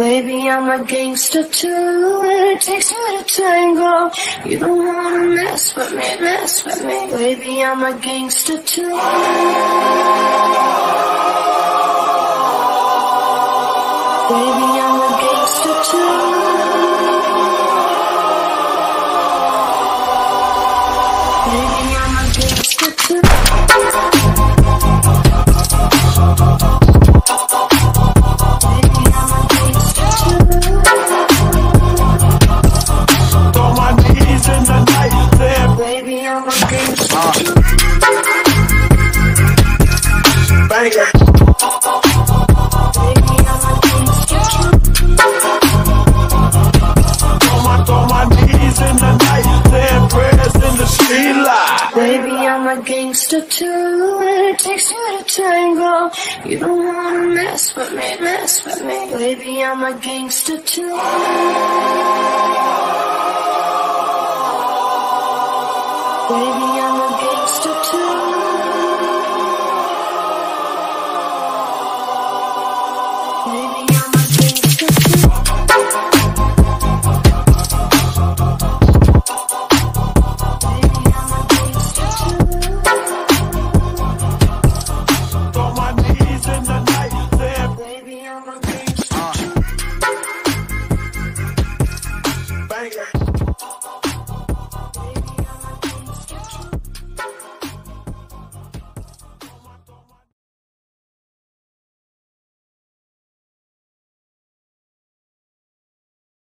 Baby, I'm a gangster too, and it takes two to tango. You don't wanna mess with me, mess with me. Baby, I'm a gangster too. Baby, I'm a gangster too. Baby, I'm a gangster too. Baby, I'm a gangster too, and it takes two to tango. You don't wanna mess with me, mess with me. Baby, I'm a gangster too. Baby, I'm a gangster too. Baby, I'm a gangster too. Banger.